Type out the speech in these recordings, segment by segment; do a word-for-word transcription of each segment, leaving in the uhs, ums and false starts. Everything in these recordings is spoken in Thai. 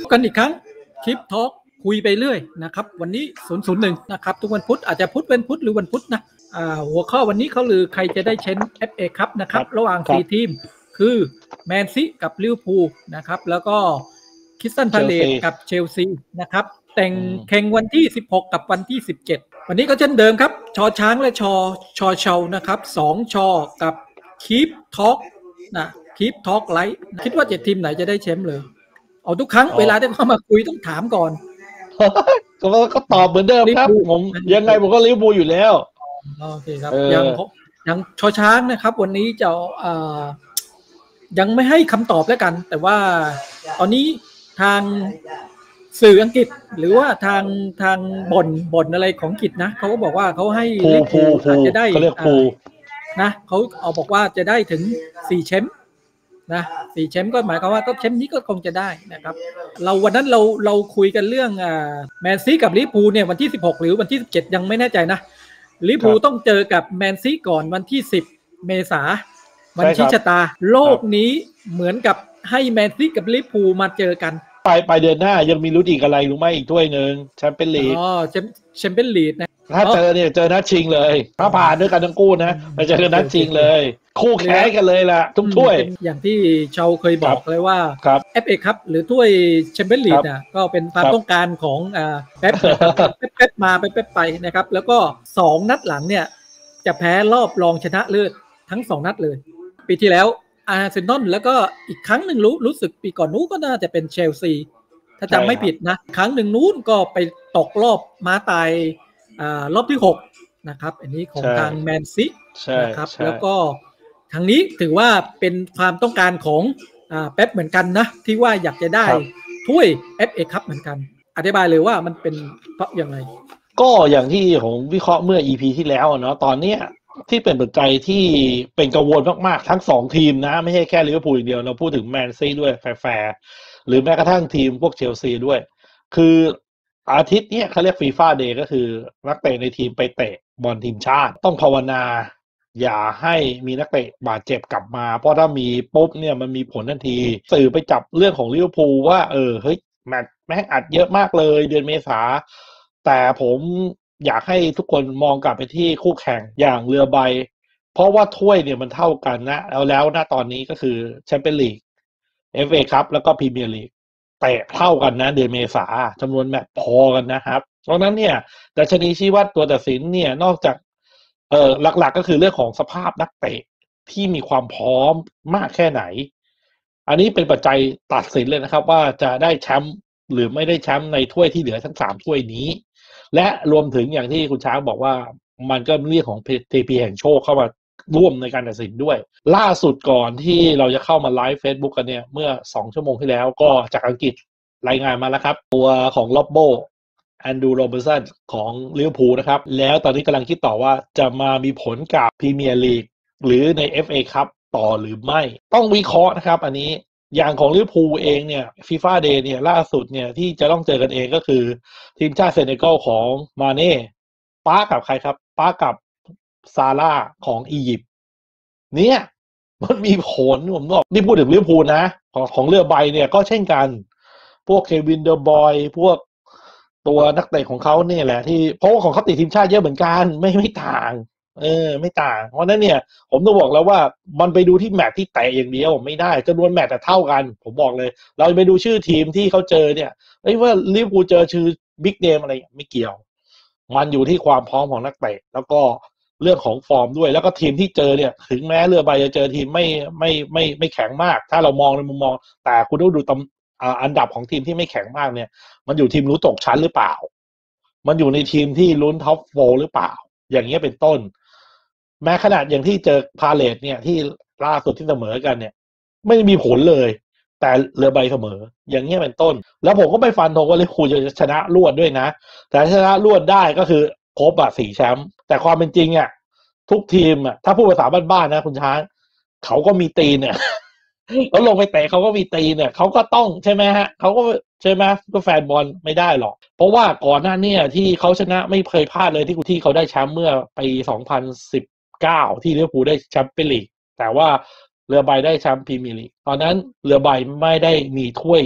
กันอีกครั้งคลิปทอล์กคุยไปเรื่อยนะครับวันนี้ศูนย์ ศูนย์ หนึ่งนะครับทุกวันพุธอาจจะพุธเป็นพุธหรือวันพุธนะอ่าหัวข้อวันนี้เขาลือใครจะได้แชมป์ เอฟ เอ ครับนะครับระหว่างสี่ทีมคือแมนซีกับลิเวอร์พูลนะครับแล้วก็คริสตัลพาเลซกับเชลซีนะครับแต่งแข่งวันที่สิบหกกับวันที่สิบเจ็ดวันนี้ก็เช่นเดิมครับชอช้างและชอชอเชานะครับสองชอกับคีปทอล์กนะคีปทอล์กไลท์คิดว่าเจ็ดทีมไหนจะได้แชมป์เลยเอาทุกครั้งเวลาที่เขามาคุยต้องถามก่อนก็ก็ตอบเหมือนเดิมครับผมยังไงผมก็ลิเวอร์พูลอยู่แล้วโอเคครับยังยังชอช้างนะครับวันนี้จะเอ่อยังไม่ให้คำตอบแล้วกันแต่ว่าตอนนี้ทางสื่ออังกฤษหรือว่าทางทางบ่นบ่นอะไรของอังกฤษนะเขาก็บอกว่าเขาให้ลิเวอร์พูลอาจจะได้นะเขาเอาบอกว่าจะได้ถึงสี่แชมป์นะสี่แชมป์ก็หมายความว่าก็แชมป์นี้ก็คงจะได้นะครับเราวันนั้นเราเราคุยกันเรื่องอ่าแมนซีกับลิเวอร์พูลเนี่ยวันที่สิบหกหรือวันที่สิบเจ็ดยังไม่แน่ใจนะลิเวอร์พูลต้องเจอกับแมนซีก่อนวันที่สิบเมษายนวันชี้ชะตาโลกนี้เหมือนกับให้แมนซีกับลิเวอร์พูลมาเจอกันไปไปเดือนหน้ายังมีลุ้นอีกอะไรรู้ไหมอีกถ้วยนึงแชมเปี้ยนลีกอ๋อแชมแชมเปี้ยนลีกนะถ้าเจอเนี่ยเจอนัดชิงเลยถ้าผ่านด้วยกันทั้งคู่นะไปเจอกันนัดชิงเลยคู่แข่งกันเลยล่ะทุกถ้วยอย่างที่เชาเคยบอกเลยว่า เอฟ เอ ครับหรือถ้วยแชมเปี้ยนลีกน่ะก็เป็นความต้องการของอ่าเป๊ปเป๊ปมาไปเป๊ปไปนะครับแล้วก็สองนัดหลังเนี่ยจะแพ้รอบรองชนะเลิศทั้งสองนัดเลยปีที่แล้วอาร์เซนอลแล้วก็อีกครั้งหนึ่งรู้รู้สึกปีก่อนนู้นก็น่าจะเป็นเชลซีถ้าจำไม่ผิดนะครั้งหนึ่งนู้นก็ไปตกรอบม้าตายอ่ารอบที่หกนะครับอันนี้ของทางแมนซีนะครับแล้วก็ทางนี้ถือว่าเป็นความต้องการของอ่าเป๊ปเหมือนกันนะที่ว่าอยากจะได้ถ้วย เอฟ เอ ครับเหมือนกันอธิบายเลยว่ามันเป็นเพราะอย่างไรก็อย่างที่ผมวิเคราะห์เมื่อ อี พี ที่แล้วเนาะตอนเนี้ยที่เป็นปัจจัยที่เป็นกังวลมากๆทั้งสองทีมนะไม่ใช่แค่ลิเวอร์พูลอย่างเดียวเราพูดถึงแมนซีด้วยแฟร์ๆหรือแม้กระทั่งทีมพวกเชลซีด้วยคืออาทิตย์เนี้ยเขาเรียกฟีฟ่าเดย์ก็คือนักเตะในทีมไปเตะบอลทีมชาติต้องภาวนาอย่าให้มีนักเตะบาดเจ็บกลับมาเพราะถ้ามีปุ๊บเนี่ยมันมีผลทันทีสื่อไปจับเรื่องของลิเวอร์พูลว่าเออเฮ้ยแมตช์แม่งอัดเยอะมากเลยเดือนเมษาแต่ผมอยากให้ทุกคนมองกลับไปที่คู่แข่งอย่างเรือใบเพราะว่าถ้วยเนี่ยมันเท่ากันนะแล้วแล้วณตอนนี้ก็คือแชมเปี้ยนลีก เอฟ เอ คัพแล้วก็พรีเมียร์ลีกเตะเท่ากันนะเดือนเมษาจำนวนแมตช์พอกันนะครับเพราะนั้นเนี่ยดัชนีชี้วัดตัวตัดสินเนี่ยนอกจากเอ่อหลักๆก็คือเรื่องของสภาพนักเตะที่มีความพร้อมมากแค่ไหนอันนี้เป็นปัจจัยตัดสินเลยนะครับว่าจะได้แชมป์หรือไม่ได้แชมป์ในถ้วยที่เหลือทั้งสามถ้วยนี้และรวมถึงอย่างที่คุณช้างบอกว่ามันก็เรื่องของ ที พี แห่งโชคเข้ามาร่วมในการตัดสินด้วยล่าสุดก่อนที่เราจะเข้ามาไลฟ์ Facebook กันเนี่ยเมื่อสองชั่วโมงที่แล้วก็จากอังกฤษรายงานมาแล้วครับตัวของล็อบโบแอนดรูว์โรบินสันของลิเวอร์พูลนะครับแล้วตอนนี้กำลังคิดต่อว่าจะมามีผลกับพรีเมียร์ลีกหรือใน เอฟ เอ คัพต่อหรือไม่ต้องวิเคราะห์นะครับอันนี้อย่างของลิเวอร์พูลเองเนี่ยฟีฟ่าเดย์เนี่ยล่าสุดเนี่ยที่จะต้องเจอกันเองก็คือทีมชาติเซเนกัลของมาเน่ป้ากับใครครับป้ากับซาร่าของอียิปต์เนี่ยมันมีผลผมบอกนี่พูดถึงลิเวอร์พูลนะของของเรือใบเนี่ยก็เช่นกันพวกเควินเดอร์บอยพวกตัวนักเตะของเขาเนี่ยแหละที่เพราะว่าของเขาติดทีมชาติเยอะเหมือนกันไม่ไม่ต่างเออไม่ต่างเพราะนั้นเนี่ยผมต้องบอกแล้วว่ามันไปดูที่แมตช์ที่เตะอย่างเดียวไม่ได้จำนวนแมตช์แต่เท่ากันผมบอกเลยเราไปดูชื่อทีมที่เขาเจอเนี่ยไอ้ว่าลิเวอร์พูลเจอชื่อบิ๊กเนมอะไรไม่เกี่ยวมันอยู่ที่ความพร้อมของนักเตะแล้วก็เรื่องของฟอร์มด้วยแล้วก็ทีมที่เจอเนี่ยถึงแม้เรือใบจะเจอทีมไม่ไม่ไม่ไม่แข็งมากถ้าเรามองในมุมมองแต่คุณต้องดูตำอ่าอันดับของทีมที่ไม่แข็งมากเนี่ยมันอยู่ทีมรู้ตกชั้นหรือเปล่ามันอยู่ในทีมที่ลุ้นท็อปโฟร์หรือเปล่าอย่างเงี้ยเป็นต้นแม้ขนาดอย่างที่เจอพาเลทเนี่ยที่ล่าสุดที่เสมอกันเนี่ยไม่มีผลเลยแต่เรือใบเสมออย่างเงี้ยเป็นต้นแล้วผมก็ไม่ฟันธงว่าลิเวอร์พูลจะชนะรวดด้วยนะแต่ชนะรวดได้ก็คือครบอ่ะสี่แชมป์แต่ความเป็นจริงอ่ะทุกทีมอ่ะถ้าพูดภาษาบ้านๆนะคุณช้างเขาก็มีตีนเนี่ยแล้วลงไปเตะเขาก็มีตีนเนี่ยเขาก็ต้องใช่ไหมฮะเขาก็ใช่ไหมก็แฟนบอลไม่ได้หรอกเพราะว่าก่อนหน้านี้ที่เขาชนะไม่เคยพลาดเลยที่ที่เขาได้แชมป์เมื่อปีสองพันสิบเก้าที่ลิเวอร์พูลได้แชมป์เปี้ยนลีกแต่ว่าเรือใบได้แชมป์พรีเมียร์ลีกตอนนั้นเรือใบไม่ได้มีถ้วย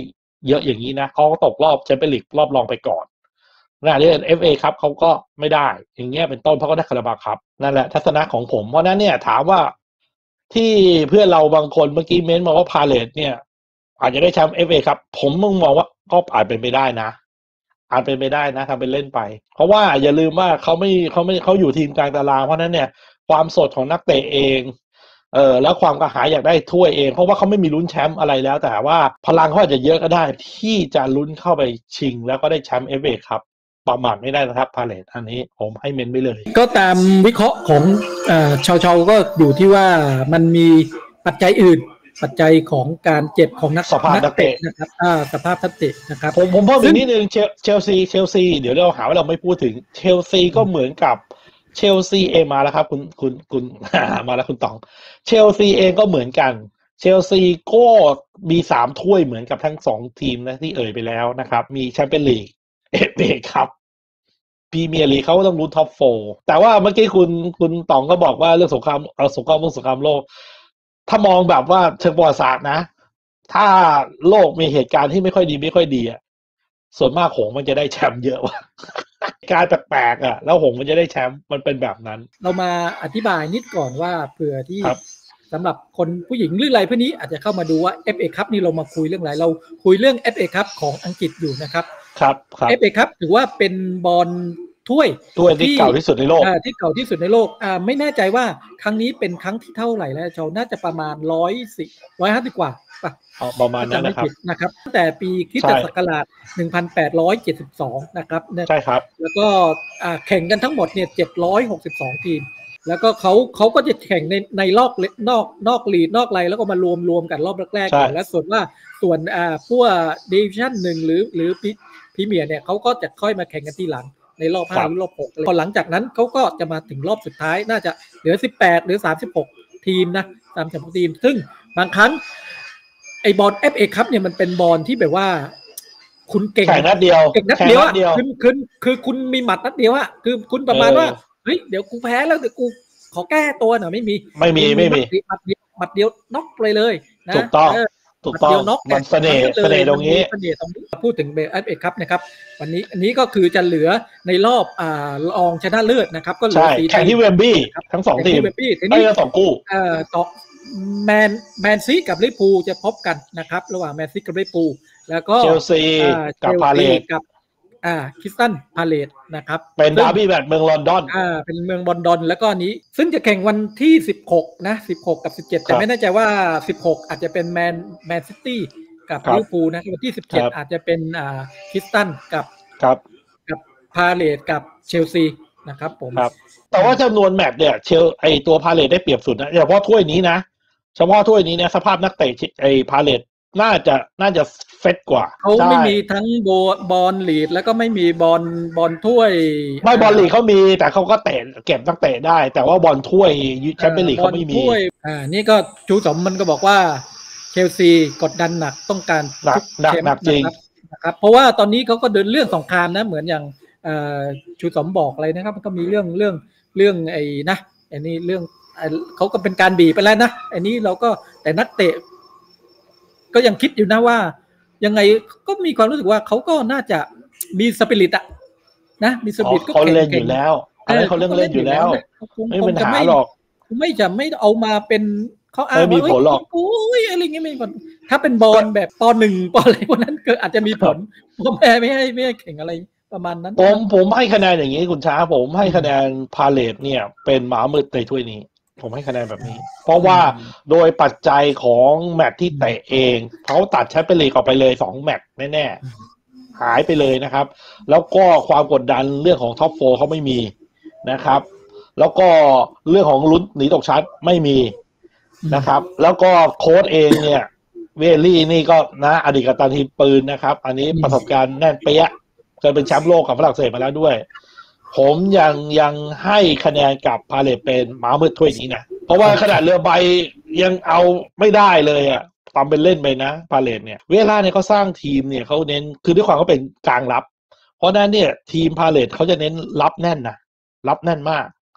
เยอะอย่างนี้นะเขาก็ตกรอบแชมเปี้ยนลีกรอบรองไปก่อนนะที่ เอฟ เอ ครับเขาก็ไม่ได้อย่างเงี้ยเป็นต้นเพราะเขาได้คาราบาวครับนั่นแหละทัศนะของผมเพราะนั้นเนี่ยถามว่าที่เพื่อนเราบางคนเมื่อกี้เม้นมาว่าพาเลทเนี่ยอาจจะได้แชมป์ เอฟ เอ ครับผมมึงมองว่าก็อาจเป็นไปได้นะอาจเป็นไปได้นะทำเป็นเล่นไปเพราะว่าอย่าลืมว่าเขาไม่เขาไม่เขาอยู่ทีมกลางตารางเพราะนั้นเนี่ยความสดของนักเตะเองเออแล้วความกระหายอยากได้ถ้วยเองเพราะว่าเขาไม่มีลุ้นแชมป์อะไรแล้วแต่ว่าพลังเขาอาจจะเยอะก็ได้ที่จะลุ้นเข้าไปชิงแล้วก็ได้แชมป์ เอฟ เอ ครับประมาทไม่ได้นะครับพาเลทอันนี้ผมให้เมนไปเลยก็ตามวิเคราะห์ของเอ่อชาวชาวก็อยู่ที่ว่ามันมีปัจจัยอื่นปัจจัยของการเจ็บของนักสภาพนักเตะนะครับอ่าสภาพนักเตะนะครับผมผมเพิ่มอีกนิดนึงเชลซีเชลซีเดี๋ยวเราหาว่าเราไม่พูดถึงเชลซีก็เหมือนกับเชลซีเองมาแล้วครับคุณคุณคุณมาแล้วคุณต๋องเชลซีเองก็เหมือนกันเชลซีก็มีสามถ้วยเหมือนกับทั้งสองทีมนะที่เอ่ยไปแล้วนะครับมีแชมเปี้ยนลีก เอฟ เอ ครับพรีเมียร์ลีกเขาต้องลุ้นท็อปโฟร์แต่ว่าเมื่อกี้คุณคุณต๋องก็บอกว่าเรื่องสงครามเอาสงครามโลกสงครามโลกถ้ามองแบบว่าเชิงประวัติศาสตร์นะถ้าโลกมีเหตุการณ์ที่ไม่ค่อยดีไม่ค่อยดีอ่ะส่วนมากหงมันจะได้แชมป์เยอะว่ะการแปลกๆอ่ะแล้วหงมันจะได้แชมป์มันเป็นแบบนั้นเรามาอธิบายนิดก่อนว่าเผื่อที่สำหรับคนผู้หญิงหรืออะไรพวกนี้อาจจะเข้ามาดูว่า เอฟ เอ Cup นี่เรามาคุยเรื่องอะไรเราคุยเรื่อง เอฟ เอ Cup ของอังกฤษอยู่นะครับครับครับเอฟ เอ Cup ถือว่าเป็นบอลถ้วยถ้วยที่เก่าที่สุดในโลกที่เก่าที่สุดในโลกอ่าไม่แน่ใจว่าครั้งนี้เป็นครั้งที่เท่าไหร่แล้วเจ้าน่าจะประมาณร้อยสิบร้อยห้าสิบกว่าป่ะประมาณนั้นนะครับนะครับตั้งแต่ปีคริสตศักราชหนึ่งพันแปดร้อยเจ็ดสิบสองนะครับใช่ครับแล้วก็อ่าแข่งกันทั้งหมดเนี่ยเจ็ดร้อยหกสิบสองทีมแล้วก็เขาเขาก็จะแข่งในในรอบนอกนอกลีดนอกไรแล้วก็มารวมรวมกันรอบแรกๆก่อนแล้วส่วนว่าส่วนอ่าพวกดิวิชั่นหนึ่งหรือหรือพรีเมียร์เนี่ยเขาก็จะค่อยมาแข่งกันทีหลังในรอบห้าหรือรอบหกพอหลังจากนั้นเขาก็จะมาถึงรอบสุดท้ายน่าจะเหลือสิบแปดหรือสามสิบหกทีมนะสามสิบหกทีมซึ่งบางครั้งไอบอล เอฟ เอ Cup เนี่ยมันเป็นบอลที่แบบว่าคุณเก่งแข่งนัดเดียวเก่งนัดเดียวอ่ะคือคือคือคุณมีหมัดนัดเดียวอ่ะคือคุณประมาณว่าเฮ้ยเดี๋ยวกูแพ้แล้วเดี๋ยวกูขอแก้ตัวหน่อยไม่มีไม่มีไม่มีหมัดเดียวหมัดเดียวน็อกเลยเลยนะถูกต้องถูกต้องมันเสน่ห์เสน่ห์ตรงนี้เสน่ห์ตรงนี้พูดถึงเบเอฟเอครับนะครับวันนี้อันนี้ก็คือจะเหลือในรอบอ่ารองชนะเลิศนะครับก็เหลือสี่แข่งที่เวมบี้ทั้งสองทีมไม่ทั้งสองคู่เอ่อต่อแมนแมนซีกับลิเวอร์พูลจะพบกันนะครับระหว่างแมนซีกับลิเวอร์พูลแล้วก็เชลซีกับพาเลทกับอ่าคริสตันพาเลทนะครับเป็นดาร์บี้แมตช์เมืองลอนดอนอ่าเป็นเมืองลอนดอนแล้วก็นี้ซึ่งจะแข่งวันที่สิบหกนะสิบหกกับสิบเจ็ดแต่ไม่แน่ใจว่าสิบหกอาจจะเป็นแมนแมนซิตี้กับลิเวอร์พูลนะวันที่สิบเจ็ดอาจจะเป็นอ่าคริสตันกับครับกับพาเลทกับเชลซีนะครับผมครับแต่ว่าจำนวนแมตช์เนี่ยเชลไอตัวพาเลทได้เปรียบสุดนะเฉพาะถ้วยนี้นะเฉพาะถ้วยนี้เนี่ยสภาพนักเตะไอพาเลทน่าจะน่าจะเฟสกว่าเขาไม่มีทั้งโบบอลลีดแล้วก็ไม่มีบอลบอลถ้วยไม่บอลลีดเขามีแต่เขาก็เตะเก็บนักเตะได้แต่ว่าบอลถ้วยแชมเปี้ยนลีกเขาไม่มีอ่านี่ก็จูสมมันก็บอกว่าเชลซีกดดันหนักต้องการหนักหนักหนักจริงนะครับเพราะว่าตอนนี้เขาก็เดินเรื่องสงครามนะเหมือนอย่างชูสมบอกอะไรนะครับมันก็มีเรื่องเรื่องเรื่องไอ้นะไอ้นี่เรื่องเขาก็เป็นการบีบไปแล้วนะไอ้นี้เราก็แต่นักเตะก็ยังคิดอยู่นะว่ายังไงก็มีความรู้สึกว่าเขาก็น่าจะมีสปิริตอะนะมีสปิริตก็เขาเล่นอยู่แล้วอะไรเขาเล่นเล่นอยู่แล้วไม่เป็นหาหรอกไม่จะไม่เอามาเป็นเขาอ้างว่าโอ้ยอะไรเงี้ยไม่ผลถ้าเป็นบอลแบบปหนึ่งปอะไรพวกนั้นก็อาจจะมีผลพ่อแม่ไม่ให้ไม่ให้แข่งอะไรประมาณนั้นผมผมให้คะแนนอย่างนี้คุณช้าผมให้คะแนนพาเลทเนี่ยเป็นหมามืดในถ้วยนี้ผมให้คะแนนแบบนี้เพราะว่าโดยปัจจัยของแมตช์ที่เตะเองเขาตัดแชมเปี้ยนลีกออกไปเลยสองแมตช์แน่ๆหายไปเลยนะครับแล้วก็ความกดดันเรื่องของท็อปโฟร์เขาไม่มีนะครับแล้วก็เรื่องของลุ้นหนีตกชั้นไม่มีนะครับแล้วก็โค้ชเองเนี่ยเวลลี่นี่ก็นะอดีตกัปตันทีมปืนนะครับอันนี้ประสบการณ์แน่นเปี้ยเคยเป็นแชมป์โลกกับฝรั่งเศสมาแล้วด้วยผมยังยังให้คะแนนกับพาเลทเป็นหมามืดถ้วยนี้นะเพราะว่าขนาดเรือใบยังเอาไม่ได้เลยอ่ะทำเป็นเล่นไปนะพาเลทเนี่ยเวลาเนี่ยเขาสร้างทีมเนี่ยเขาเน้นคือด้วยความเขาเป็นกลางรับเพราะนั้นเนี่ยทีมพาเลทเขาจะเน้นรับแน่นนะรับแน่นมาก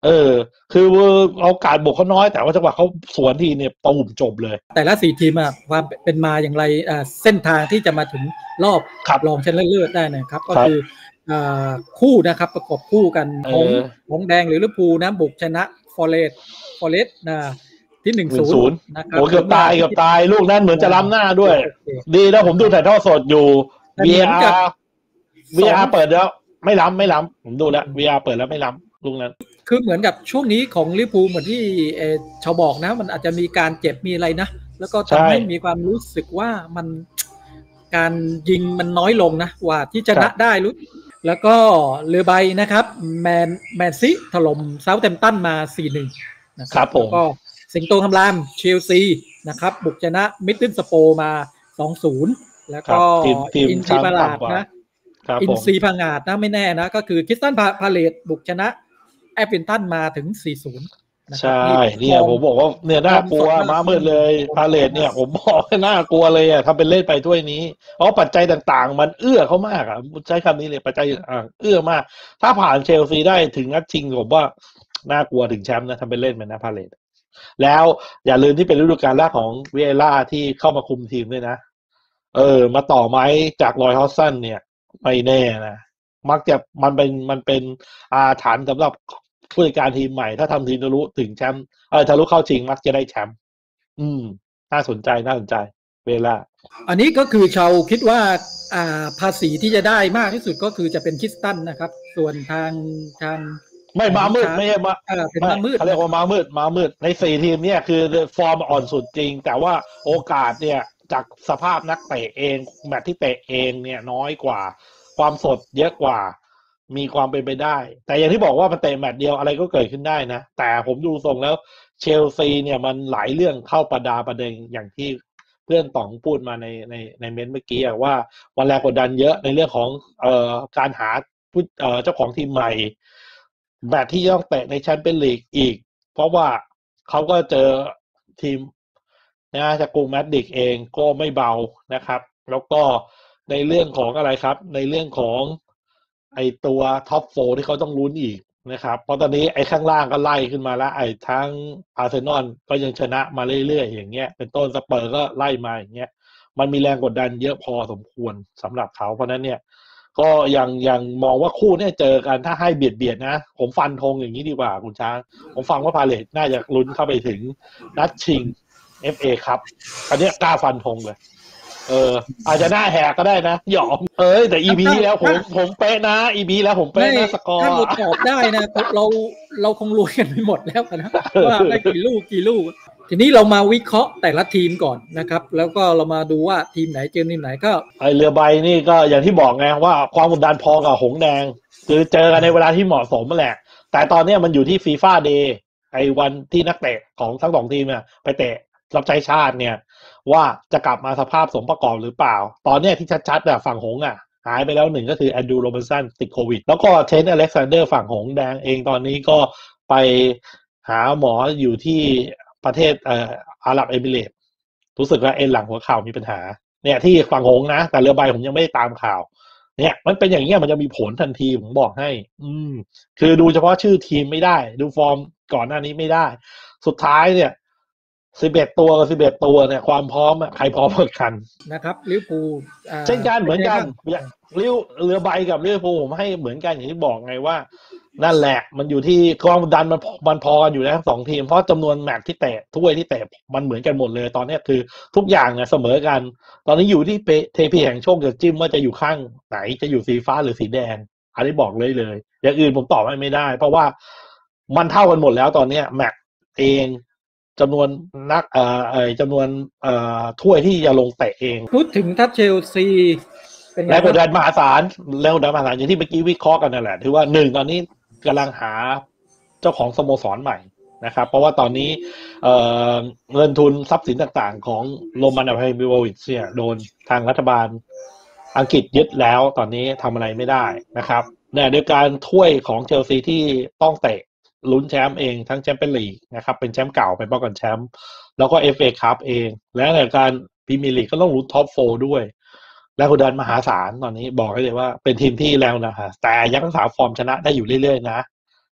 เออคือโอกาสบุกเขาน้อยแต่ว่าจังหวะเขาสวนทีเนี่ยตูมจบเลยแต่ละสี่ทีมอะความเป็นมาอย่างไรเส้นทางที่จะมาถึงรอบรองชนะเลิศได้นะครับก็คือคู่นะครับประกบคู่กันของของแดงหรือลิเวอร์พูลนะบุกชนะฟอเรสต์ฟอเรสต์นะที่หนึ่งศูนย์นะครับโอ้เกือบตายเกือบตายลูกนั้นเหมือนจะล้ำหน้าด้วยดีนะผมดูถ่ายทอดสดอยู่ วี อาร์ วี อาร์ เปิดแล้วไม่ล้ำไม่ล้ำผมดูแล้ว วี อาร์ เปิดแล้วไม่ล้ำลูกนั้นคือเหมือนกับช่วงนี้ของลิเวอร์พูลเหมือนที่เออชาวบอกนะมันอาจจะมีการเจ็บมีอะไรนะแล้วก็ทำให้มีความรู้สึกว่ามันการยิงมันน้อยลงนะว่าที่ชนะได้รู้แล้วก็เรือใบนะครับแมนแมนซีถล่มเซาท์แฮมป์ตันมา สี่หนึ่ง นะครับแล้วก็สิงโตคำรามเชลซีนะครับบุกชนะมิดเดิลสโปมา สองศูนย์ แล้วก็อินซีพาราดนะอินซีพังงาดนะไม่แน่นะก็คือคริสตันพาเลตบุกชนะแอฟรินตันมาถึง สี่ศูนย์ใช่เนี่ยผมบอกว่าเนี่ยน่ากลัวมามืดเลยพาเลตเนี่ยผมบอกให้น่ากลัวเลยอ่ะทำเป็นเล่นไปถ้วยนี้เพราะปัจจัยต่างๆมันเอื้อเขามากอ่ะใช้คำนี้เลยปัจจัยอ่าเอื้อมากถ้าผ่านเชลซีได้ถึงนัดชิงผมว่าน่ากลัวถึงแชมป์นะทำเป็นเล่นไปนะพาเลตแล้วอย่าลืมที่เป็นฤดูกาลแรกของวิเอล่าที่เข้ามาคุมทีมด้วยนะเออมาต่อไม้จากรอยฮอสซันเนี่ยไม่แน่นะมักจะมันเป็นมันเป็นอาถรรพ์สำหรับผู้จัดการทีมใหม่ถ้าทำทีมทะลุถึงแชมป์เออทะลุเข้าชิงมักจะได้แชมป์อืมน่าสนใจน่าสนใจเวลาอันนี้ก็คือชาวคิดว่าอ่าภาษีที่จะได้มากที่สุดก็คือจะเป็นคริสตันนะครับส่วนทางทางไม่มามืดไม่ใช่มาเออเป็นมามืดเขาเรียกว่ามามืดมามืดในสี่ทีมเนี่ยคือฟอร์มอ่อนสุดจริงแต่ว่าโอกาสเนี่ยจากสภาพนักเตะเองแมตช์ที่เตะเองเนี่ยน้อยกว่าความสดเยอะกว่ามีความเป็นไปได้แต่อย่างที่บอกว่ามันเตะแมตช์เดียวอะไรก็เกิดขึ้นได้นะแต่ผมดูทรงแล้วเชลซีเนี่ยมันหลายเรื่องเข้าประดาประเด็นอย่างที่เพื่อนต๋องพูดมาในในในเม้นต์เมื่อกี้ว่าวันแรกกดดันเยอะในเรื่องของเอ่อการหาผู้เอ่อเจ้าของทีมใหม่แมตช์ที่ต้องเตะในแชมเปี้ยนลีกอีกเพราะว่าเขาก็เจอทีมนะจากกรุงมาดริดเองก็ไม่เบานะครับแล้วก็ในเรื่องของอะไรครับในเรื่องของไอตัวท็อปโฟร์ที่เขาต้องลุ้นอีกนะครับเพราะตอนนี้ไอ้ข้างล่างก็ไล่ขึ้นมาแล้วไอ้ทั้งอาร์เซนอลก็ยังชนะมาเรื่อยๆอย่างเงี้ยเป็นต้นสเปอร์ก็ไล่มาอย่างเงี้ยมันมีแรงกดดันเยอะพอสมควรสำหรับเขาเพราะนั้นเนี่ยก็ยังยังมองว่าคู่เนี่ยเจอกันถ้าให้เบียดเบียดนะผมฟันธงอย่างนี้ดีกว่าคุณช้างผมฟังว่าพาเลทน่าจะลุ้นเข้าไปถึงนัดชิง เอฟ เอ ครับอันนี้กล้าฟันธงเลยเอออาจจะหน้าแหกก็ได้นะหยอมเอ้ยแต่ อี พี แล้วผมผมเป๊ะนะ อี พี แล้วผมเป๊ะนะสกอร์ถ้าเราตอบได้นะเราเราคงรวยกันไปหมดแล้วนะว่าได้กี่ลูกกี่ลูกทีนี้เรามาวิเคราะห์แต่ละทีมก่อนนะครับแล้วก็เรามาดูว่าทีมไหนเจอทีมไหนก็ไอเรือใบนี่ก็อย่างที่บอกไงว่าความกดดันพอกับหงแดงคือเจอกันในเวลาที่เหมาะสมนั่นแหละแต่ตอนนี้มันอยู่ที่ FIFA Day ไอวันที่นักเตะของทั้งสองทีมเนี่ยไปเตะรับใช้ชาติเนี่ยว่าจะกลับมาสภาพสมประกอบหรือเปล่าตอนนี้ที่ชัดๆอ่ะฝั่งหงอ่ะหายไปแล้วหนึ่งก็คือแอนดรูว์โรบินสันติดโควิดแล้วก็เทนต์อเล็กซานเดอร์ฝั่งหงแดงเองตอนนี้ก็ไปหาหมออยู่ที่ประเทศเอ่ออาหรับเอมิเรตส์รู้สึกว่าเอ็นหลังหัวเข่ามีปัญหาเนี่ยที่ฝั่งหงนะแต่เรือใบผมยังไม่ได้ตามข่าวเนี่ยมันเป็นอย่างเงี้ยมันจะมีผลทันทีผมบอกให้อืมคือดูเฉพาะชื่อทีมไม่ได้ดูฟอร์มก่อนหน้านี้ไม่ได้สุดท้ายเนี่ยสิบเอ็ดตัวกับสิบเอ็ดตัวเนี่ยความพร้อมใครพร้อมกันนะครับลิเวอร์พูลเช่นกันเหมือนกันลิเวอร์เรือใบกับลิเวอร์พูลผมให้เหมือนกันอย่างที่บอกไงว่านั่นแหละมันอยู่ที่กองดันมันมันพอกันอยู่แล้วทั้งสองทีมเพราะจำนวนแมตช์ที่เตะถ้วยที่เตะมันเหมือนกันหมดเลยตอนนี้คือทุกอย่างเนี่ยเสมอกันตอนนี้อยู่ที่เทพีแห่งโชคจะจิ้มว่าจะอยู่ข้างไหนจะอยู่สีฟ้าหรือสีแดงอันนี้บอกเลยเลยอย่างอื่นผมตอบไม่ได้เพราะว่ามันเท่ากันหมดแล้วตอนนี้แมตช์เองจำนวนนักเอ่อเอ่อจำนวนเอ่อถ้วยที่จะลงเตะเองพูดถึงทัพเชลซีแรงกดดันมหาศาลแรงกดดันมหาศาลอย่างที่เมื่อกี้วิเคราะห์กันนั่นแหละถือว่าหนึ่งตอนนี้กำลังหาเจ้าของสโมสรใหม่นะครับเพราะว่าตอนนี้เอ่อเงินทุนทรัพย์สินต่างๆของโรมันอับราฮิโมวิชเนี่ยโดนทางรัฐบาลอังกฤษยึดแล้วตอนนี้ทำอะไรไม่ได้นะครับเนี่ยด้วยการถ้วยของเชลซีที่ต้องเตะลุ้นแชมป์เองทั้งแชมเปี้ยนลีกนะครับเป็นแชมป์เก่าไปป้องกันแชมป์แล้วก็ เอฟ เอ Cup เองและในการพรีเมียร์ลีกก็ต้องลุ้นท็อปโฟร์ด้วยแรงกดดันมหาศาลตอนนี้บอกให้เลยว่าเป็นทีมที่แรงนะฮะแต่ยังรักษาฟอร์มชนะได้อยู่เรื่อยๆนะ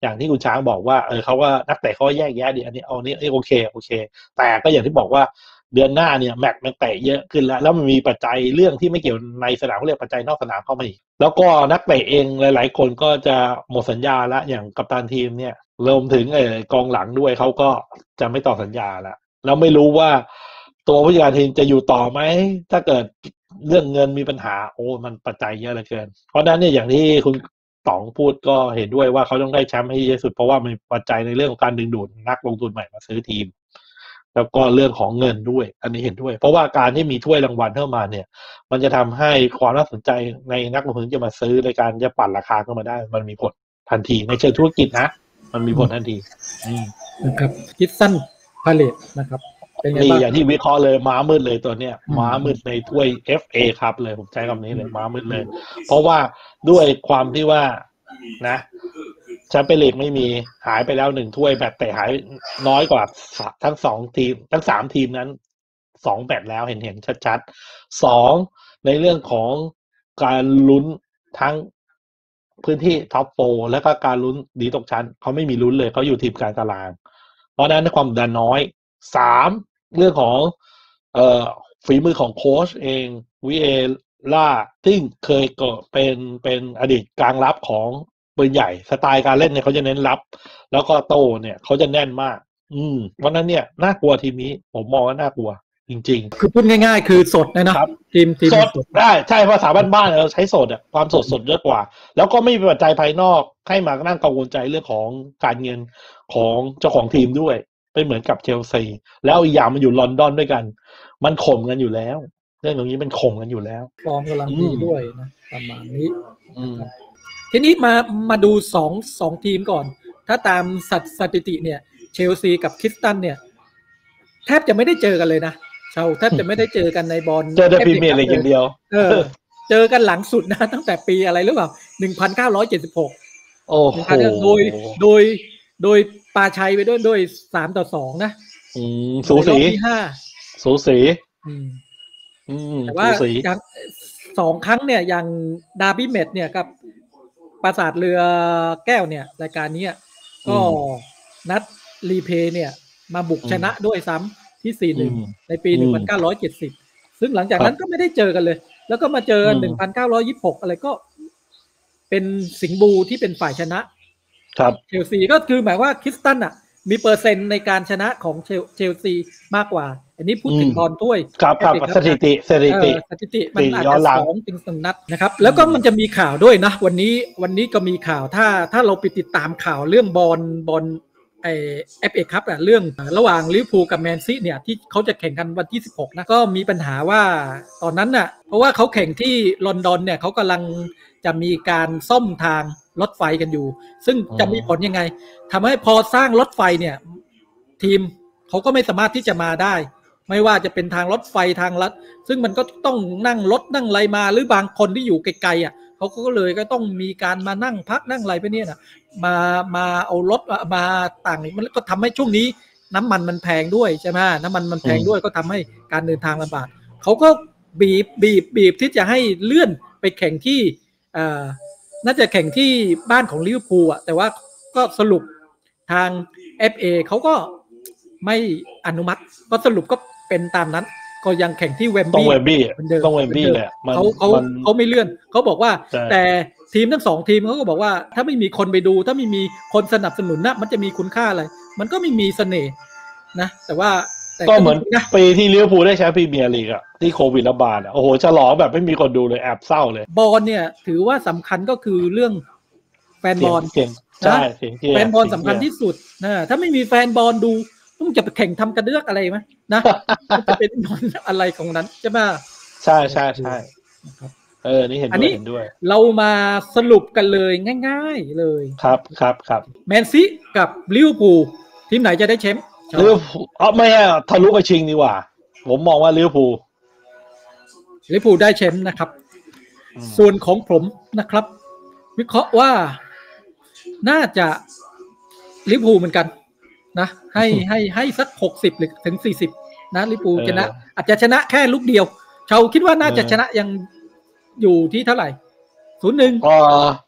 อย่างที่คุณช้างบอกว่าเออเขาก็นักเตะเขาแยกแยะดีอันนี้เอานี้โอเคโอเคแต่ก็อย่างที่บอกว่าเดือนหน้าเนี่ยแมตช์มันเตะเยอะขึ้นแล้วแล้วมันมีปัจจัยเรื่องที่ไม่เกี่ยวในสนามเขาเรียกปัจจัยนอกสนามเข้ามาอีกแล้วก็นักเตะเองหลายๆคนก็จะหมดสัญญาแล้วอย่างกัปตันทีมเนี่ยรวมถึงเออกองหลังด้วยเขาก็จะไม่ต่อสัญญาแล้วแล้วไม่รู้ว่าตัวผู้จัดการทีมจะอยู่ต่อไหมถ้าเกิดเรื่องเงินมีปัญหาโอ้มันปัจจัยเยอะเหลือเกินเพราะนั้นเนี่ยอย่างที่คุณต๋องพูดก็เห็นด้วยว่าเขาต้องได้แชมป์ให้เยอะสุดเพราะว่ามีปัจจัยในเรื่องของการดึงดูดนักลงทุนใหม่มาซื้อทีมแล้วก็เรื่องของเงินด้วยอันนี้เห็นด้วยเพราะว่าการที่มีถ้วยรางวัลเข้ามาเนี่ยมันจะทำให้ความน่าสนใจในนักลงทุนจะมาซื้อในการจะปั่นราคาเข้ามาได้มันมีผลทันทีในเชิงธุรกิจนะมันมีผลทันทีนะครับคิดสั้นพาเลทนะครับนี่อย่างที่วิเคราะห์เลยม้ามืดเลยตัวเนี้ยม้ามืดในถ้วย เอฟ เอ ครับเลยผมใช้คำนี้เลยม้ามืดเลยเพราะว่าด้วยความที่ว่านะแชมเปี้ยนลีกไม่มีหายไปแล้วหนึ่งถ้วยแบบแต่หายน้อยกว่าทั้งสองทีมทั้งสามทีมนั้นสองแบบแล้วเห็นเห็นชัดๆสองในเรื่องของการลุ้นทั้งพื้นที่ท็อปโฟร์และก็การลุ้นดีตกชั้นเขาไม่มีลุ้นเลยเขาอยู่ทีมกลางตารางเพราะนั้นความดันน้อยสามเรื่องของเอ่อฝีมือของโค้ชเองวิเอล่าที่เคยก็เป็นเป็นอดีตกลางรับของปืนใหญ่สไตล์การเล่นเนี่ยเขาจะเน้นรับแล้วก็โต้เนี่ยเขาจะแน่นมากอืมเพราะนั้นเนี่ยน่ากลัวทีมนี้ผมมองว่าน่ากลัวจริงๆคือพูดง่ายๆคือสดนะนะครับทีมทีมสดได้ใช่ภาษาบ้านๆเราใช้สดอ่ะความสดสดเยอะกว่าแล้วก็ไม่มีปัจจัยภายนอกให้มานั่งกังวลใจเรื่องของการเงินของเจ้าของทีมด้วยไม่เหมือนกับเชลซีแล้วอีกอย่างมันอยู่ลอนดอนด้วยกันมันข่มกันอยู่แล้วเรื่องตรงนี้มันข่มกันอยู่แล้วฟอร์มกำลังดีด้วยนะประมาณนี้ทีนี้มามาดูสองสองทีมก่อนถ้าตามสถิติเนี่ยเชลซีกับคริสตัลเนี่ยแทบจะไม่ได้เจอกันเลยนะชาวแทบจะไม่ได้เจอกันในบอลเจอในพรีเมียร์ลีกอย่างเดียวเออเจอกันหลังสุดนะตั้งแต่ปีอะไรหรือเปล่าหนึ่งพันเก้าร้อยเจ็ดสิบหกโอ้โหโดยโดยโดยปาชัยไปด้วยด้วยสามต่อสองนะอืมสูสีสูสีอืมอืมแต่ว่าอย่างสองครั้งเนี่ยอย่างดาร์บี้แมตช์เนี่ยกับปราสาทเรือแก้วเนี่ยรายการนี้ก็นัดรีเพย์เนี่ยมาบุกชนะด้วยซ้ำที่สี่หนึ่งในปีหนึ่งพันเก้าร้อยเจ็ดสิบซึ่งหลังจากนั้นก็ไม่ได้เจอกันเลยแล้วก็มาเจอหนึ่งพันเก้าร้อยยี่สิบหกอะไรก็เป็นสิงห์บูที่เป็นฝ่ายชนะครับเชลซีก็คือหมายว่าคริสตัลอ่ะมีเปอร์เซ็นต์ในการชนะของเชลซีมากกว่าอันนี้พูดถึงบอลถ้วยครับครับสถิติสถิติสถิติมันอาจจะสองถึงสองนัดนะครับแล้วก็มันจะมีข่าวด้วยนะวันนี้วันนี้ก็มีข่าวถ้าถ้าเราไปติดตามข่าวเรื่องบอลบอลไอ เอฟ เอ Cup อ่ะเรื่องระหว่างลิเวอร์พูลกับแมนซีเนี่ยที่เขาจะแข่งกันวันที่สิบหกนะก็มีปัญหาว่าตอนนั้นน่ะเพราะว่าเขาแข่งที่ลอนดอนเนี่ยเขากำลังจะมีการซ่อมทางรถไฟกันอยู่ซึ่งจะมีผลยังไงทำให้พอสร้างรถไฟเนี่ยทีมเขาก็ไม่สามารถที่จะมาได้ไม่ว่าจะเป็นทางรถไฟทางลัดซึ่งมันก็ต้องนั่งรถนั่งอะไรมาหรือบางคนที่อยู่ไกลๆอ่ะเขาก็เลยก็ต้องมีการมานั่งพักนั่งอะไรไปเนี่ยนะมามาเอารถมาต่างมันก็ทำให้ช่วงนี้น้ำมันมันแพงด้วยใช่ไหมน้ำมันมันแพงด้วยก็ทำให้การเดินทางลำบากเขาก็บีบบีบบีบที่จะให้เลื่อนไปแข่งที่อ่าน่าจะแข่งที่บ้านของลิเวอร์พูลอ่ะแต่ว่าก็สรุปทาง เอฟ เอ เขาก็ไม่อนุมัติก็สรุปก็เป็นตามนั้นก็ยังแข่งที่เวมบลีย์ต้องเวมบลีย์ต้องเวมบลีย์แหละเขาเขาเขาไม่เลื่อนเขาบอกว่าแต่ทีมทั้งสองทีมเขาก็บอกว่าถ้าไม่มีคนไปดูถ้าไม่มีคนสนับสนุนนะมันจะมีคุณค่าอะไรมันก็ไม่มีเสน่ห์นะแต่ว่าก็เหมือนปีที่ลิเวอร์พูลได้แชมป์พรีเมียร์ลีกอะที่โควิดระบาดอะโอ้โหฉลองแบบไม่มีคนดูเลยแอบเศร้าเลยบอลเนี่ยถือว่าสำคัญก็คือเรื่องแฟนบอลใช่แฟนบอลสำคัญที่สุดนะถ้าไม่มีแฟนบอลดูต้องจะไปแข่งทำกระเดือกอะไรไหมนะจะเป็นบอลอะไรของนั้นใช่ไหมใช่ใช่ใช่เออนี่เห็นด้วยเห็นด้วยเรามาสรุปกันเลยง่ายๆเลยครับครับครับแมนซีกับลิเวอร์พูลทีมไหนจะได้แชมป์ลิเวอร์พูลอ๋อไม่ใช่ทะลุไปชิงดีกว่าผมมองว่าลิเวอร์พูลลิเวอร์พูลได้แชมป์นะครับส่วนของผมนะครับวิเคราะห์ว่าน่าจะลิเวอร์พูลเหมือนกันนะให้ให้ให้สักหกสิบหรือถึงสี่สิบนะลิเวอร์พูลชนะอาจจะชนะแค่ลูกเดียวชาวคิดว่าน่าจะชนะยังอยู่ที่เท่าไหร่ ศูนย์หนึ่งเอ่อ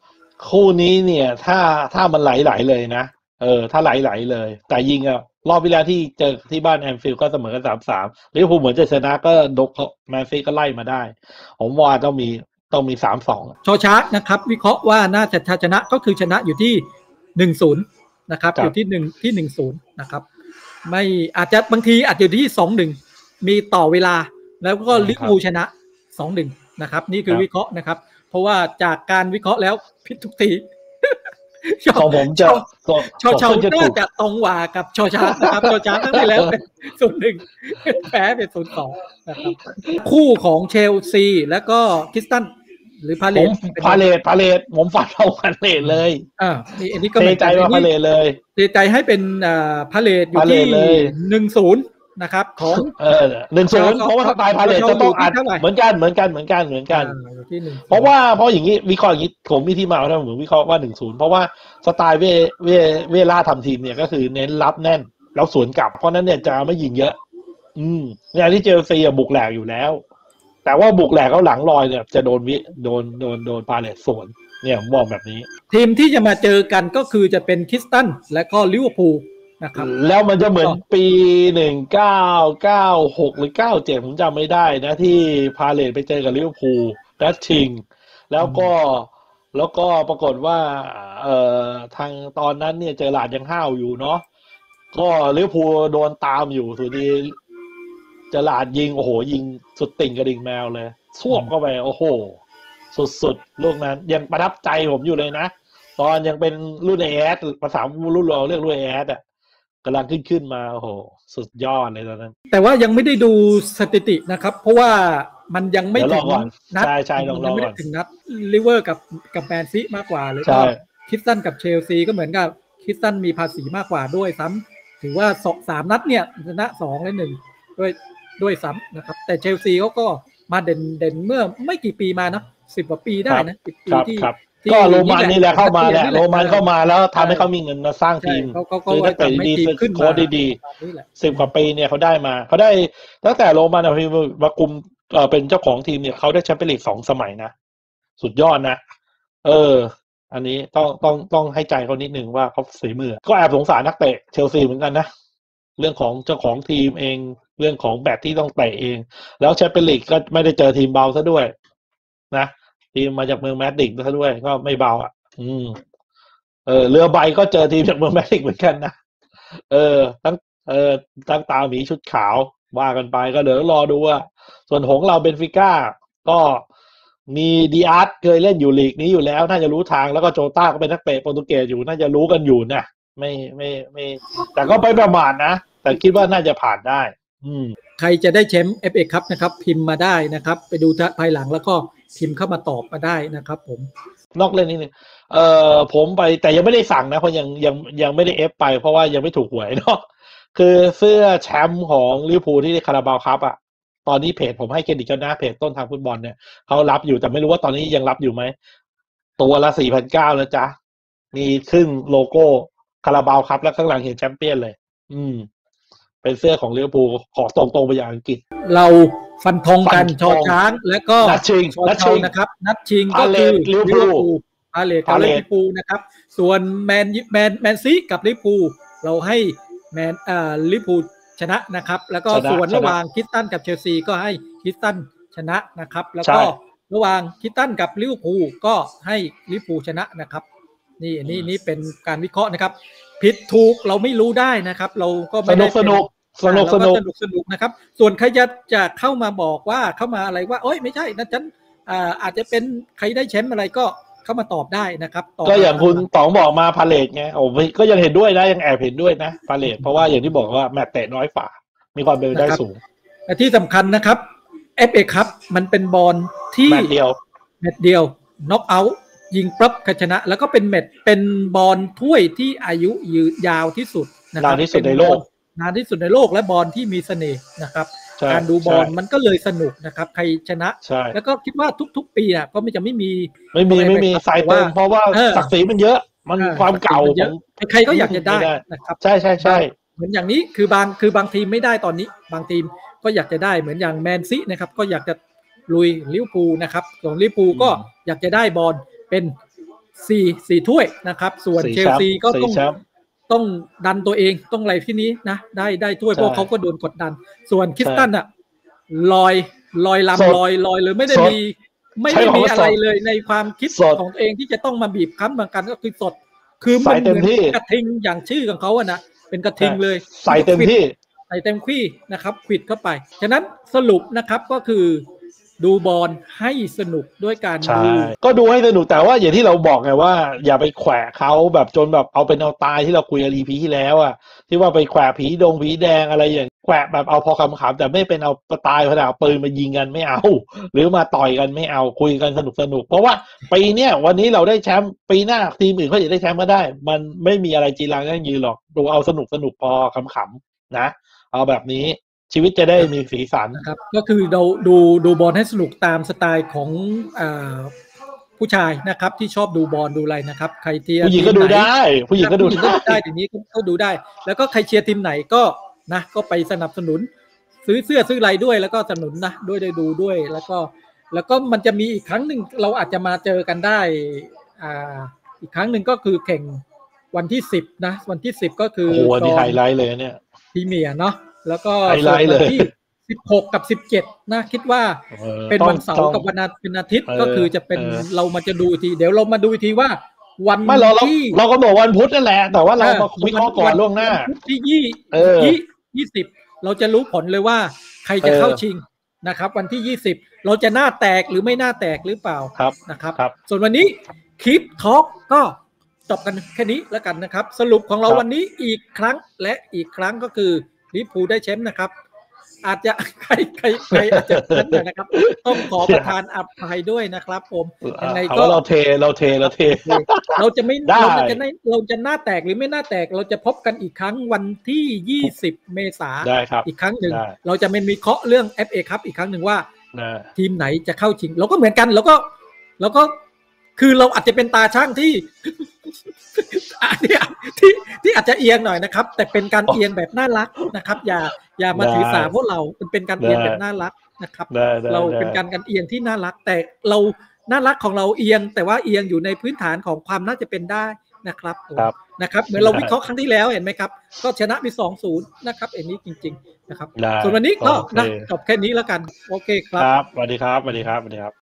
คู่นี้เนี่ยถ้าถ้ามันไหลๆเลยนะเออถ้าไหลๆเลยแต่ยิงอะรอบที่แล้วที่เจอที่บ้านแอนฟิลด์ก็เสมอกันสามสามลิเวอร์พูลเหมือนจะชนะก็ดกแมนซีก็ไล่มาได้ผมว่าต้องมีต้องมีสามสองชอชาร์กนะครับวิเคราะห์ว่าน่าจะชนะก็คือชนะอยู่ที่หนึ่งศูนย์นะครับอยู่ที่หนึ่งที่หนึ่งศูนย์นะครับไม่อาจจะบางทีอาจจะอยู่ที่สองหนึ่งมีต่อเวลาแล้วก็ลิเวอร์พูลชนะสองหนึ่งนะครับนี่คือวิเคราะห์นะครับเพราะว่าจากการวิเคราะห์แล้วผิดทุกทีของผมจะชอชาร์กน่าจะตรงกว่ากับชอชาร์กนะครับชอชาร์กตั้งแต่แล้วเป็นศูนย์หนึ่งแพ้เป็นศูนย์สองนะครับคู่ของเชลซีแล้วก็คริสตันหรือพาเลตพาเลตพาเลตผมฝันเอาพาเลตเลยอ่านี่อันนี้ก็เทใจว่าพาเลตเลยเทใจให้เป็นอ่าพาเลตอยู่ที่หนึ่งศูนย์นะครับของเออหนึ่งศูนย์เพราะว่าสไตล์พาเลตจะต้องอัดเหมือนกันเหมือนกันเหมือนกันเหมือนกันเพราะว่าเพราะอย่างนี้วิเคราะห์อย่างนี้ผมมีที่มาว่าผมวิเคราะห์ว่าหนึ่งศูนย์เพราะว่าสไตล์เวเวเวล่าทำทีมเนี่ยก็คือเน้นรับแน่นแล้วสวนกลับเพราะนั้นเนี่ยจะไม่ยิงเยอะอืมอย่างที่เจลซีบุกแหลกอยู่แล้วแต่ว่าบุกแหลกเขาหลังลอยเนี่ยจะโดนวิโดนโดนโดนพาเลตสวนเนี่ยผมบอกแบบนี้ทีมที่จะมาเจอกันก็คือจะเป็นคริสตันและก็ลิเวอร์พูลนะครับแล้วมันจะเหมือนปีหนึ่งเก้าเก้าหกหรือเก้าเจ็ดผมจำไม่ได้นะที่พาเลตไปเจอกับลิเวอร์พูลนัดชิงแล้วก็แล้วก็ปรากฏว่าเอ่อทางตอนนั้นเนี่ยเจอหลาดยังห้าวอยู่เนาะก็ลิเวอร์พูลโดนตามอยู่สุดทีเจอหลาดยิงโอ้โหยิงสุดติ่งกระดิ่งแมวเลยสวบเข้าไปโอ้โหสุดๆลูกนั้นยังประทับใจผมอยู่เลยนะตอนยังเป็นรุ่นเอสภาษารุ่นเราเรียกรุ่นเอสอ่ะกำลังขึ้นขึ้นมาโอ้โหสุดยอดเลยตอนนั้นแต่ว่ายังไม่ได้ดูสถิตินะครับเพราะว่ามันยังไม่ถึงนัดใช่ใช่ลองรอก่อนถึงนัดลิเวอร์กับกับแมนซีมากกว่าเลยก็คริสตันกับเชลซีก็เหมือนกับคริสตันมีภาษีมากกว่าด้วยซ้ำถือว่าสองสามนัดเนี่ยชนะสองและหนึ่งด้วยด้วยซ้ำนะครับแต่เชลซีเขาก็มาเด่นเด่นเมื่อไม่กี่ปีมานะสิบกว่าปีได้นะสิบปีที่ก็โรมันนี่แหละเข้ามาแหละโรมันเข้ามาแล้วทำให้เขามีเงินมาสร้างทีมคือตั้งแต่ดีขึ้นโค้ดดีๆสิบกว่าปีเนี่ยเขาได้มาเขาได้ตั้งแต่โรมันมาคุมเอ่อเป็นเจ้าของทีมเนี่ยเขาได้แชมเปี้ยนลีกสองสมัยนะสุดยอดนะเอออันนี้ต้องต้องต้องให้ใจเขานิดนึงว่าเขาฝีมือก็แอบสงสารนักเตะเชลซีเหมือนกันนะเรื่องของเจ้าของทีมเองเรื่องของแบตที่ต้องเตะเองแล้วแชมเปี้ยนลีกก็ไม่ได้เจอทีมเบาซะด้วยนะทีมมาจากเมืองแมดริดซะด้วยก็ไม่เบาอ่ะอืมเออเรือใบก็เจอทีมจากเมืองแมดริดเหมือนกันนะเออตั้งเออตั้งตาหมีชุดขาวว่ากันไปก็เดี๋ยวรอดูว่าส่วนของเราเบนฟิก้าก็มีดีอาร์ตเคยเล่นอยู่ลีกนี้อยู่แล้วน่าจะรู้ทางแล้วก็โจต้าก็เป็นนักเตะโปรตุเกสอยู่น่าจะรู้กันอยู่นะไม่ไม่ไม่แต่ก็ไปประมาทนะแต่คิดว่าน่าจะผ่านได้อืมใครจะได้แชมป์ เอฟ เอ Cup นะครับพิมพ์มาได้นะครับไปดูภายหลังแล้วก็พิมพ์เข้ามาตอบมาได้นะครับผมนอกเรื่องนี้นึงเอ่อผมไปแต่ยังไม่ได้สั่งนะเพราะยังยังยังไม่ได้เอฟไปเพราะว่ายังไม่ถูกหวยเนาะคือเสื้อแชมป์ของลิเวอร์พูลที่คาราบาวคัพอ่ะตอนนี้เพจผมให้เครดิตกันนะเพจต้นทางฟุตบอลเนี่ยเขารับอยู่แต่ไม่รู้ว่าตอนนี้ยังรับอยู่ไหมตัวละ สี่พันเก้าร้อย แล้วจ้ะมีขึ้นโลโก้คาราบาวคัพแล้วข้างหลังเห็นแชมเปี้ยนเลยอืมเป็นเสื้อของลิเวอร์พูลขอตรงๆไปอย่างอังกฤษเราฟันธงกันชอช้างและก็นัดชิงนัดชิงนะครับนัดชิงก็คือลิเวอร์พูลพาเลทกับลิเวอร์พูลนะครับส่วนแมนแมนแมนซีกับลิเวอร์พูลเราให้แมนอ่าลิเวอร์พูลชนะนะครับแล้วก็ส่วนระหว่างคริสตันกับเชลซีก็ให้คริสตันชนะนะครับแล้วก็ระหว่างคริสตันกับลิเวอร์พูลก็ให้ลิเวอร์พูลชนะนะครับนี่นี่นี่เป็นการวิเคราะห์นะครับผิดถูกเราไม่รู้ได้นะครับเราก็ไม่ได้สนุกสนุกสนุกสนุกสนุกนะครับส่วนใครจะจะเข้ามาบอกว่าเข้ามาอะไรว่าโอ๊ยไม่ใช่นะฉันอ่าอาจจะเป็นใครได้แชมป์อะไรก็เข้ามาตอบได้นะครับก็อย่างคุณต๋องบอกมาพาเลทไงโอ้ก็ยังเห็นด้วยนะยังแอบเห็นด้วยนะพาเลทเพราะว่าอย่างที่บอกว่าแมตช์เตะน้อยฝ่ามีความเป็นไปได้สูงแต่ที่สำคัญนะครับ เอฟ เอ Cup มันเป็นบอลที่แมตช์เดียวแมตช์เดียวน็อกเอาท์ยิงปั๊บชนะแล้วก็เป็นแมตช์เป็นบอลถ้วยที่อายุยืนยาวที่สุดนะครับนานที่สุดในโลกนานที่สุดในโลกและบอลที่มีเสน่ห์นะครับการดูบอลมันก็เลยสนุกนะครับใครชนะแล้วก็คิดว่าทุกๆปีน่ะก็ไม่จะไม่มีไม่มีไม่มีสายเติมเพราะว่าศักดิ์ศรีมันเยอะมันความเก่าใครก็อยากจะได้นะครับใช่ใช่ใช่เหมือนอย่างนี้คือบางคือบางทีมไม่ได้ตอนนี้บางทีมก็อยากจะได้เหมือนอย่างแมนซีนะครับก็อยากจะลุยลิเวอร์พูลนะครับของลิเวอร์พูลก็อยากจะได้บอลเป็นสี่สี่ถ้วยนะครับส่วนเชลซีก็ต้องต้องดันตัวเองต้องอะไรที่นี้นะได้ได้ถ้วยเพราะเขาก็โดนกดดันส่วนคริสตันอะลอยลอยลำลอยลอยเลยไม่ได้มีไม่ได้มีอะไรเลยในความคิดของตัวเองที่จะต้องมาบีบคั้นบางกันก็คือสดคือมันเหมือนกระทิงอย่างชื่อของเขาอะนะเป็นกระทิงเลยใส่เต็มที่ใส่เต็มที่นะครับขวิดเข้าไปฉะนั้นสรุปนะครับก็คือดูบอลให้สนุกด้วยการดูก็ดูให้สนุกแต่ว่าอย่างที่เราบอกไงว่าอย่าไปแขวะเขาแบบจนแบบเอาเป็นเอาตายที่เราคุยกัน อี พี ที่แล้วอ่ะที่ว่าไปแขวะผีดงผีแดงอะไรอย่างแขวะแบบเอาพอคำขำแต่ไม่เป็นเอาตายขนาดปืนมายิงกันไม่เอาหรือมาต่อยกันไม่เอาคุยกันสนุกสนุกเพราะว่าปีเนี้ยวันนี้เราได้แชมป์ปีหน้าทีมอื่นเขาจะได้แชมป์ก็ได้มันไม่มีอะไรจีรังยั่งยืนหรอกดูเอาสนุกสนุกพอคำขำนะเอาแบบนี้ชีวิตจะได้มีสีสันนะครับก็คือเราดูดูบอลให้สนุกตามสไตล์ของอ่าผู้ชายนะครับที่ชอบดูบอลดูอะไรนะครับใครเชียร์ผู้หญิงก็ดูได้ผู้หญิงก็ดูได้ได้ทีนี้ก็ดูได้แล้วก็ใครเชียร์ทีมไหนก็นะก็ไปสนับสนุนซื้อเสื้อซื้ออะไรด้วยแล้วก็สนับสนุนนะด้วยได้ดูด้วยแล้วก็แล้วก็มันจะมีอีกครั้งหนึ่งเราอาจจะมาเจอกันได้อ่าอีกครั้งหนึ่งก็คือแข่งวันที่สิบนะวันที่สิบก็คือโอ้โหนี่ไฮไลท์เลยเนี่ยพรีเมียร์เนาะแล้วก็วันที่สิบหกกับสิบเจ็ดนะคิดว่าเป็นวันเสาร์กับวันอาทิตย์ก็คือจะเป็นเรามาจะดูทีเดี๋ยวเรามาดูทีว่าวันที่เราก็บอกวันพุธนั่นแหละแต่ว่าเรามาวิเคราะห์ก่อนล่วงหน้าที่ยี่ยี่สิบเราจะรู้ผลเลยว่าใครจะเข้าชิงนะครับวันที่ยี่สิบเราจะหน้าแตกหรือไม่หน้าแตกหรือเปล่านะครับส่วนวันนี้คลิปทอล์กก็จบกันแค่นี้แล้วกันนะครับสรุปของเราวันนี้อีกครั้งและอีกครั้งก็คือลิเวอร์พูลได้แชมป์นะครับอาจจะใครใครใครอาจจะเล่นเลยนะครับต้องขอประทานอภัยด้วยนะครับผมยังไงก็เราเทเราเทเราเทเราจะไม่เราจะไม่เราจะหน้าแตกหรือไม่หน้าแตกเราจะพบกันอีกครั้งวันที่ยี่สิบเมษายนอีกครั้งหนึ่งเราจะไม่มีเคาะเรื่อง เอฟ เอ ครับอีกครั้งหนึ่งว่าทีมไหนจะเข้าชิงเราก็เหมือนกันแล้วก็แล้วก็คือเราอาจจะเป็นตาช่างที่ที่ที่อาจจะเอียงหน่อยนะครับแต่เป็นการเอียงแบบน่ารักนะครับอย่าอย่ามาถือสาพวกเรามันเป็นการเอียงแบบน่ารักนะครับเราเป็นการการเอียงที่น่ารักแต่เราน่ารักของเราเอียงแต่ว่าเอียงอยู่ในพื้นฐานของความน่าจะเป็นได้นะครับนะครับเหมือนเราวิเคราะห์ครั้งที่แล้วเห็นไหมครับก็ชนะไป สองศูนย์ นะครับอันนี้จริงๆนะครับส่วนวันนี้ก็นะจบแค่นี้แล้วกันโอเคครับสวัสดีครับสวัสดีครับสวัสดีครับ